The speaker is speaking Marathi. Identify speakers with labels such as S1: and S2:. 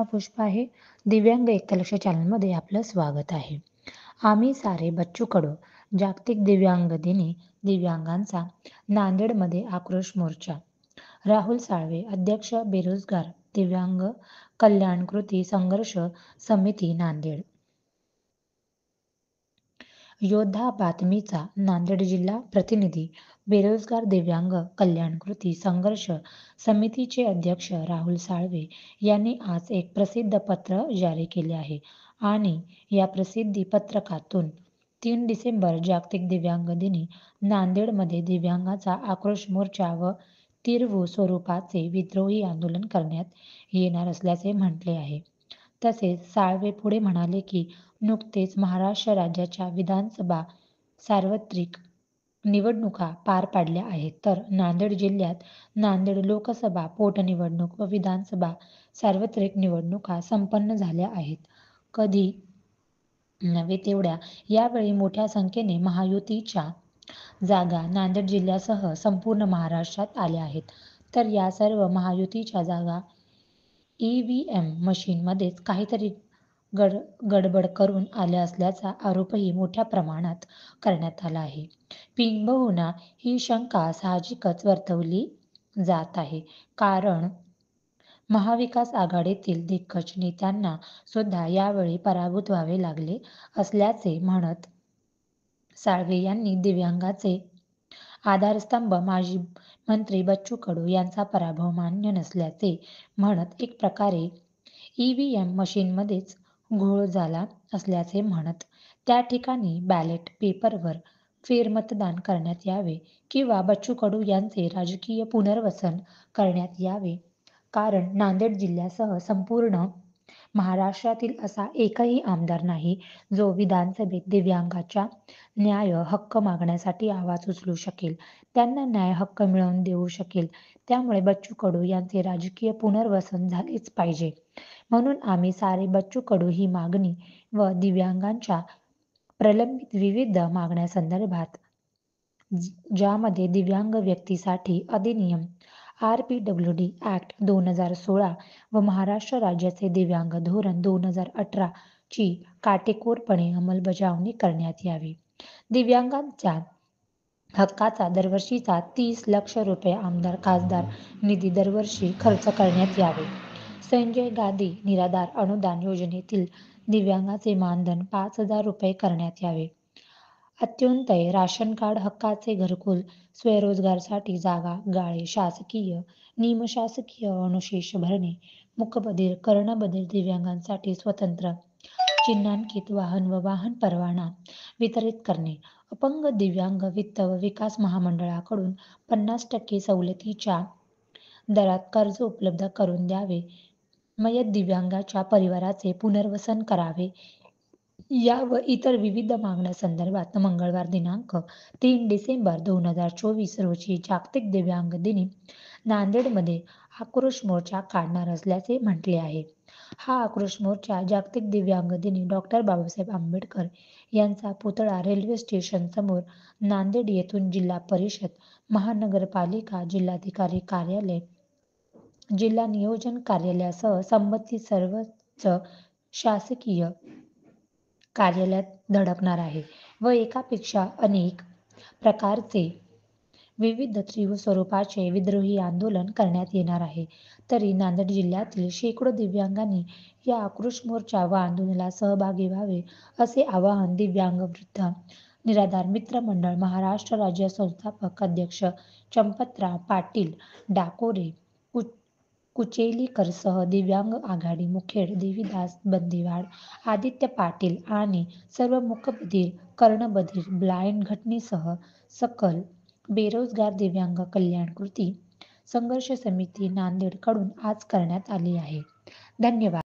S1: पुष्पा आहे. दिव्यांग एकलक्ष चॅनलमध्ये आपलं स्वागत आहे. आम्ही सारे बच्चू कडू जागतिक दिव्यांग दिनी दिव्यांगांचा नांदेडमध्ये आक्रोश मोर्चा. राहुल साळवे अध्यक्ष बेरोजगार दिव्यांग कल्याण कृती संघर्ष समिती नांदेड. योद्धा बातमीचा नांदेड जिल्हा प्रतिनिधी बेरोजगार दिव्यांग कल्याण कृती संघर्ष समितीचे अध्यक्ष राहुल साळवे यांनी आज एक प्रसिद्ध पत्र जारी केले आहे आणि या प्रसिद्धी पत्रकातून 3 डिसेंबर जागतिक दिव्यांग दिनी नांदेडमध्ये दिव्यांगाचा आक्रोश मोर्चा व तीव्र स्वरूपाचे विद्रोही आंदोलन करण्यात येणार असल्याचे म्हटले आहे. तसेच साळवे पुढे म्हणाले की नुकतेच महाराष्ट्र राज्याच्या विधानसभा सार्वत्रिक निवडणुका पार पडल्या आहेत, तर नांदेड जिल्ह्यात नांदेड लोकसभा पोटनिवडणूक व विधानसभा सार्वत्रिक निवडणुका संपन्न झाल्या आहेत. कधी नव्हे तेवढ्या यावेळी मोठ्या संख्येने महायुतीच्या जागा नांदेड जिल्ह्यासह संपूर्ण महाराष्ट्रात आल्या आहेत. तर या सर्व महायुतीच्या जागा EVM मशीनमध्येच काहीतरी गडबड करून आल्या असल्याचा आरोपही मोठ्या प्रमाणात करण्यात आला आहे. किंबहुना ही शंका साहजिकच वर्तवली जात आहे, कारण महाविकास आघाडीतील दिग्गज नेत्यांना सुद्धा यावेळी पराभूत व्हावे लागले असल्याचे म्हणत साळवे यांनी दिव्यांगाचे आधारस्तंभ माजी मंत्री बच्चू कडू यांचा पराभव मान्य नसल्याचे म्हणत एक प्रकारे EVM मशीनमध्येच घोळ झाला असल्याचे म्हणत त्या ठिकाणी बॅलेट पेपरवर फेरमतदान करण्यात यावे किंवा बच्चू कडू यांचे राजकीय पुनर्वसन करण्यात यावे, कारण नांदेड जिल्ह्यासह संपूर्ण महाराष्ट्रातील असा एकही आमदार नाही जो विधानसभेत दिव्यांगाच्या न्याय हक्क मागण्यासाठी आवाज उचलू शकेल, त्यांना न्याय हक्क मिळवून देऊ शकेल. त्यामुळे बच्चू कडू यांचे राजकीय पुनर्वसन झालेच पाहिजे. म्हणून आम्ही सारे बच्चू कडू ही मागणी व दिव्यांगांच्या प्रलंबित विविध मागण्यांसंदर्भात ज्यामध्ये दिव्यांग व्यक्तीसाठी अधिनियम RPWD ॲक्ट 2016 व महाराष्ट्र राज्याचे दिव्यांग धोरण 2018 ची काटेकोरपणे अंमलबजावणी करण्यात यावी. दिव्यांगांच्या हक्काचा दरवर्षीचा 30 लाख रुपये आमदार खासदार निधी दरवर्षी खर्च करण्यात यावे. संजय गांधी निराधार अनुदान योजनेतील दिव्यांगाचे मानधन 5,000 रुपये करण्यात यावे. अंत्योदय राशन कार्ड हक्काचे घरकुल स्वयंरोजगारासाठी जागा गाळे शासकीय निमशासकीय अनुशेष भरणे मूकबधीर कर्णबधीर दिव्यांगांसाठी स्वतंत्र चिन्हांकित वाहन व वाहन परवाना वितरित करणे. अपंग दिव्यांग वित्त व विकास महामंडळाकडून 50% सवलतीच्या दरात कर्ज उपलब्ध करून द्यावे. मयत दिव्यांगाच्या परिवाराचे पुनर्वसन करावे. या व इतर विविध मागण्यांसंदर्भात मंगळवार दिनांक 3 डिसेंबर 2024 रोजी जागतिक दिव्यांग दिनी नांदेडमध्ये आक्रोश मोर्चा काढणार असल्याचे म्हटले आहे. हा आक्रोश मोर्चा जागतिक दिव्यांग दिनी डॉ. बाबासाहेब आंबेडकर यांचा पुतळा रेल्वे स्टेशन समोर, नांदेड येथून जिल्हा परिषद, महानगरपालिका, जिल्हाधिकारी कार्यालय, जिल्हा नियोजन कार्यालयासह संबंधित सर्वच शासकीय कार्यालयात धडकणार आहे व एकापेक्षा अनेक प्रकारचे विविध तीव्र स्वरूपाचे विद्रोही आंदोलन करण्यात येणार आहे. तरी नांदेड जिल्ह्यातील शेकडो दिव्यांगांनी या आक्रोश मोर्चा व आंदोलनाला सहभागी व्हावे असे आवाहन दिव्यांग वृद्ध निराधार मित्र मंडळ महाराष्ट्र राज्य संस्थापक अध्यक्ष चंपतराव पाटील डाकोरे कुचेलीकरसह दिव्यांग आघाडी मुखेड देवीदास बंदीवाड, आदित्य पाटील आणि सर्व मूकबधीर कर्णबधीर ब्लाइंड घटनेसह सकल बेरोजगार दिव्यांग कल्याण कृती संघर्ष समिती नांदेड कडून आज करण्यात आली आहे. धन्यवाद.